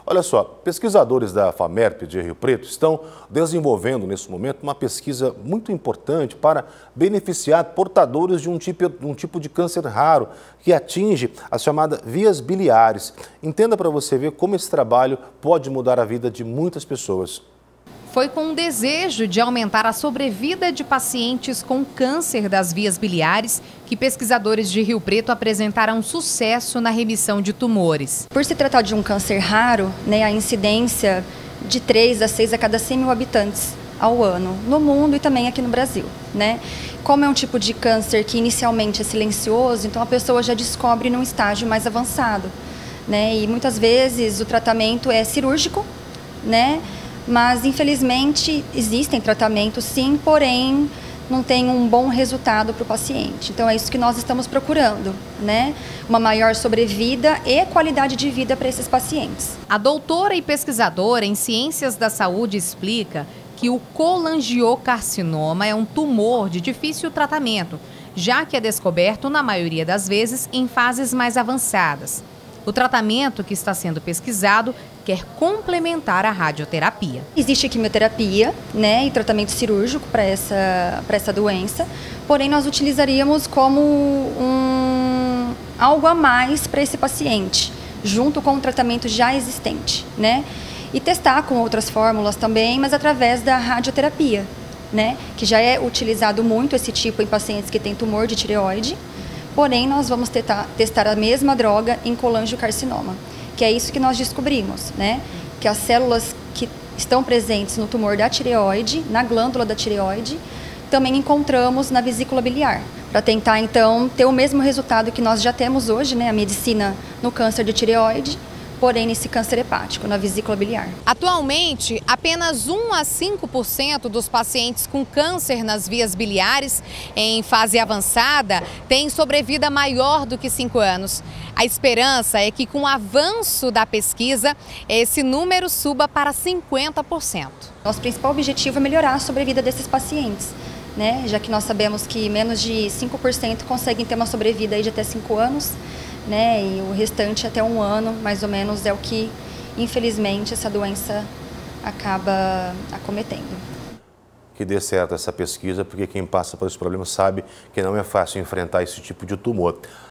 Olha só, pesquisadores da FAMERP de Rio Preto estão desenvolvendo nesse momento uma pesquisa muito importante para beneficiar portadores de um tipo de câncer raro que atinge as chamadas vias biliares. Entenda para você ver como esse trabalho pode mudar a vida de muitas pessoas. Foi com o desejo de aumentar a sobrevida de pacientes com câncer das vias biliares que pesquisadores de Rio Preto apresentaram sucesso na remissão de tumores. Por se tratar de um câncer raro, a incidência de 3 a 6 a cada 100 mil habitantes ao ano, no mundo e também aqui no Brasil. Como é um tipo de câncer que inicialmente é silencioso, então a pessoa já descobre num estágio mais avançado. E muitas vezes o tratamento é cirúrgico, mas infelizmente existem tratamentos sim, porém não tem um bom resultado para o paciente. Então é isso que nós estamos procurando, uma maior sobrevida e qualidade de vida para esses pacientes. A doutora e pesquisadora em Ciências da Saúde explica que o colangiocarcinoma é um tumor de difícil tratamento, já que é descoberto na maioria das vezes em fases mais avançadas. O tratamento que está sendo pesquisado quer complementar a radioterapia. Existe quimioterapia, e tratamento cirúrgico para essa doença, porém nós utilizaríamos como algo a mais para esse paciente, junto com o tratamento já existente, e testar com outras fórmulas também, mas através da radioterapia, que já é utilizado muito esse tipo em pacientes que têm tumor de tireoide. Porém, nós vamos testar a mesma droga em colangiocarcinoma, que é isso que nós descobrimos, que as células que estão presentes no tumor da tireoide, na glândula da tireoide, também encontramos na vesícula biliar, para tentar então ter o mesmo resultado que nós já temos hoje, a medicina no câncer de tireoide, porém nesse câncer hepático, na vesícula biliar. Atualmente, apenas 1 a 5% dos pacientes com câncer nas vias biliares em fase avançada têm sobrevida maior do que 5 anos. A esperança é que com o avanço da pesquisa, esse número suba para 50%. Nosso principal objetivo é melhorar a sobrevida desses pacientes, já que nós sabemos que menos de 5% conseguem ter uma sobrevida de até 5 anos, e o restante até 1 ano, mais ou menos, é o que, infelizmente, essa doença acaba acometendo. Que dê certo essa pesquisa, porque quem passa por esse problema sabe que não é fácil enfrentar esse tipo de tumor.